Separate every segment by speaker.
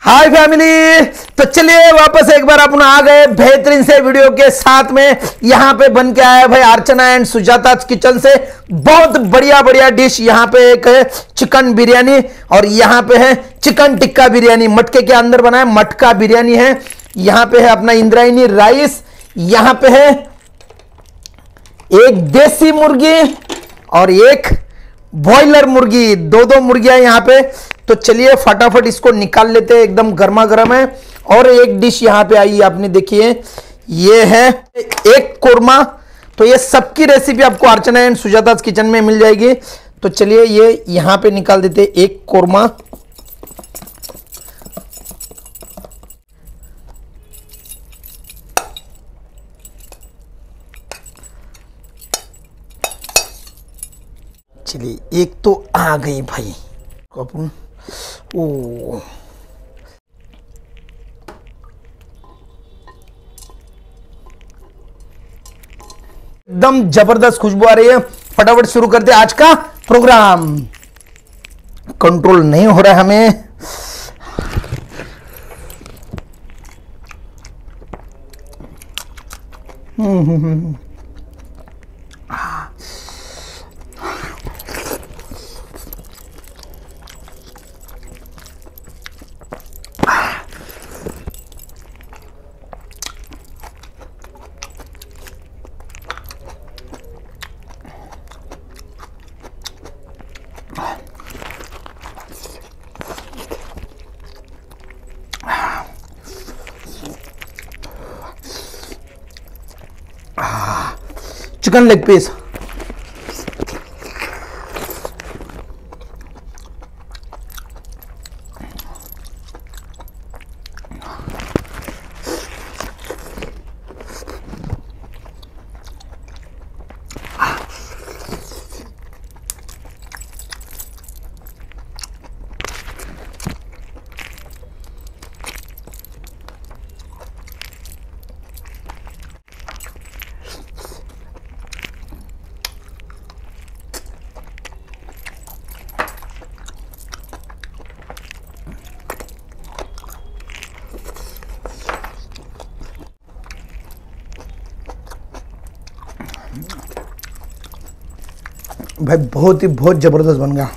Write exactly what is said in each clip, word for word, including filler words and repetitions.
Speaker 1: हाय family, तो चलिए वापस एक बार अपन आ गए बेहतरीन से वीडियो के साथ में। यहां पे बन के आया भाई अर्चना एंड सुजाता किचन से बहुत बढ़िया बढ़िया डिश। यहां पे एक है चिकन बिरयानी और यहां पे है चिकन टिक्का बिरयानी। मटके के अंदर बना है, मटका बिरयानी है। यहां पे है अपना इंद्रायणी राइस, यहां पे है एक देसी मुर्गी और एक बॉयलर मुर्गी, दो दो मुर्गियां यहां पे। तो चलिए फटाफट इसको निकाल लेते हैं, एकदम गर्मा गर्म है। और एक डिश यहां पे आई, आपने देखिए ये है एक कोरमा। तो ये सबकी रेसिपी आपको अर्चना एंड सुजाता किचन में मिल जाएगी। तो चलिए ये यहां पे निकाल देते हैं एक कोरमा। चलिए एक तो आ गई भाई, अपन ओ एकदम जबरदस्त खुशबू आ रही है। फटाफट शुरू करते आज का प्रोग्राम। कंट्रोल नहीं हो रहा है हमें। हम्म हम्म हम्म चिकन लेग पीस, भाई बहुत ही बहुत जबरदस्त बन गया।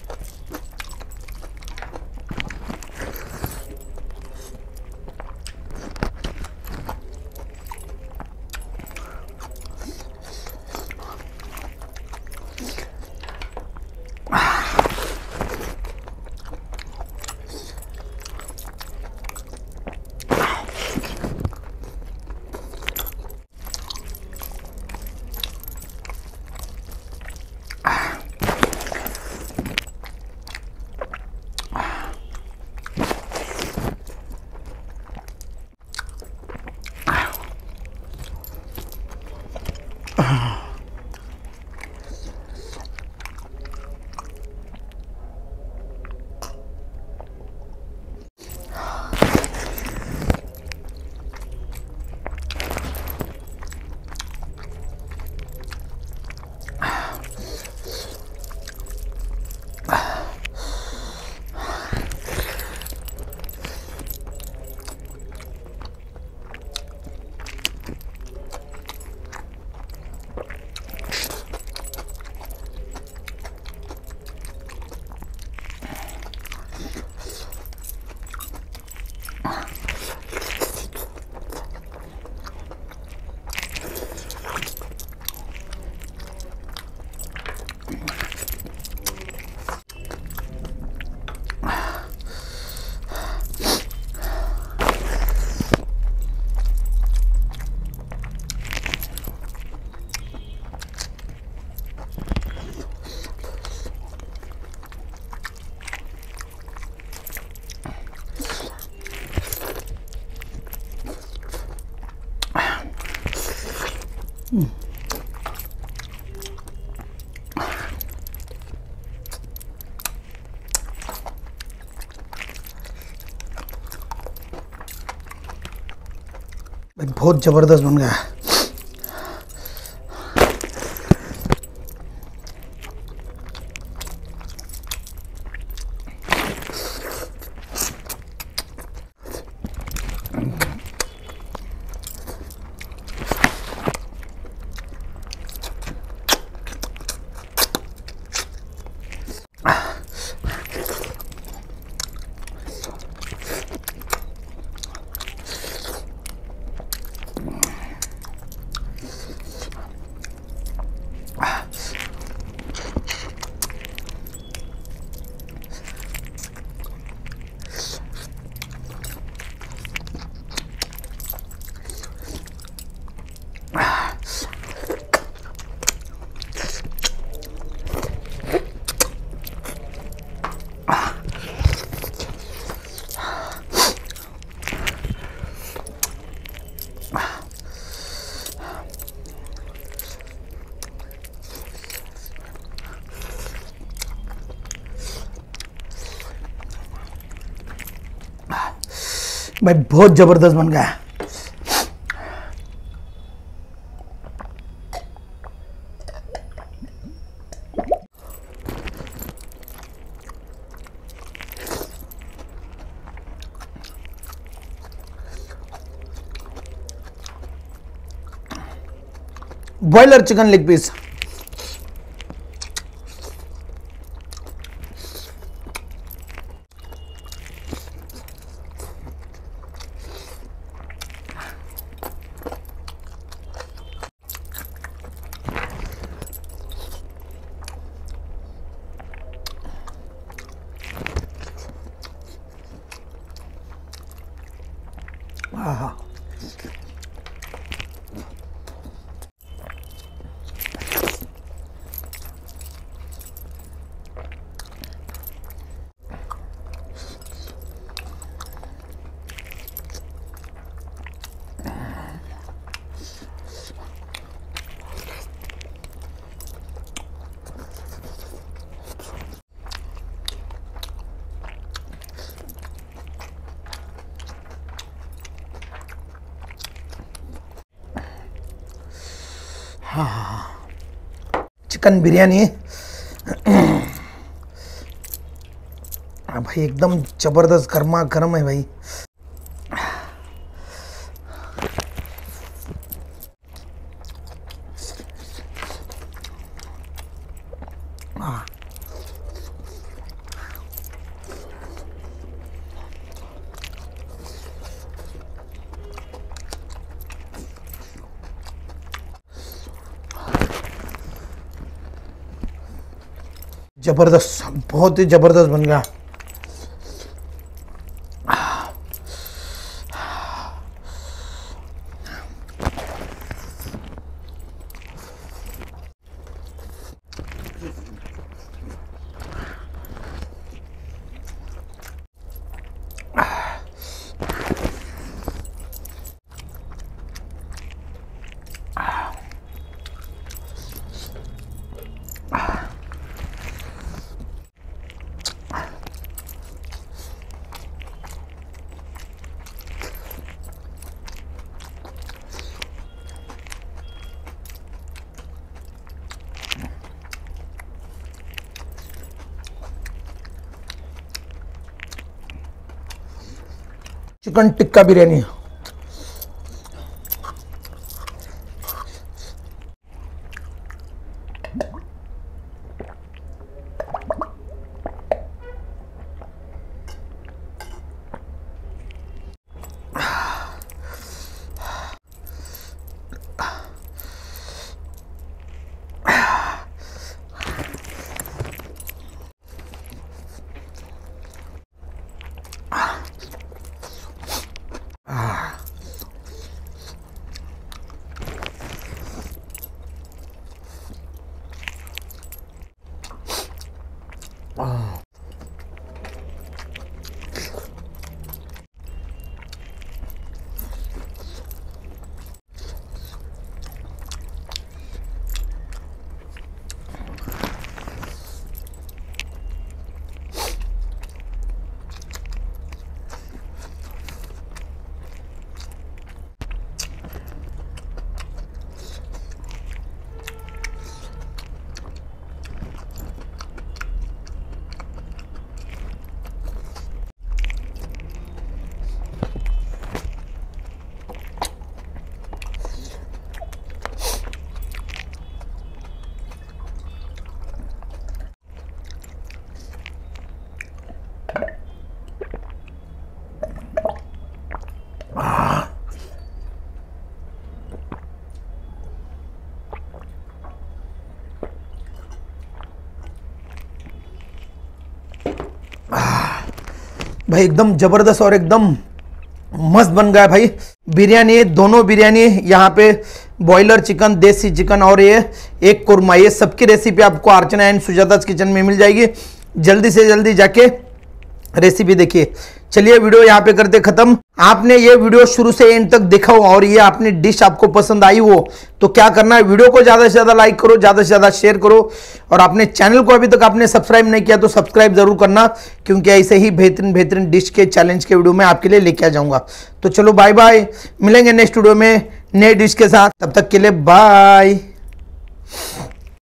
Speaker 1: बहुत जबरदस्त बन गया। भाई बहुत जबरदस्त बन गया है। बॉयलर चिकन लेग पीस, आहा हाँ, चिकन बिरयानी हाँ भाई एकदम जबरदस्त गर्मा गर्म है भाई। हाँ जबरदस्त, बहुत ही जबरदस्त बन गया। चिकन टिक्का बिरयानी, भाई एकदम जबरदस्त और एकदम मस्त बन गया भाई बिरयानी। दोनों बिरयानी यहाँ पे बॉयलर चिकन, देसी चिकन और ये एक कुरमा, ये सबकी रेसिपी आपको अर्चना एंड सुजाताज किचन में मिल जाएगी। जल्दी से जल्दी जाके रेसिपी देखिए। चलिए वीडियो यहाँ पे करते खत्म। आपने ये वीडियो शुरू से एंड तक देखा हो और ये आपने डिश आपको पसंद आई हो तो क्या करना है, वीडियो को ज्यादा से ज्यादा लाइक करो, ज्यादा से ज्यादा शेयर करो, और अपने चैनल को अभी तक आपने सब्सक्राइब नहीं किया तो सब्सक्राइब जरूर करना, क्योंकि ऐसे ही बेहतरीन बेहतरीन डिश के चैलेंज के वीडियो में आपके लिए लेके आ जाऊंगा। तो चलो बाय बाय, मिलेंगे नेक्स्ट वीडियो में नए डिश के साथ, तब तक के लिए बाय।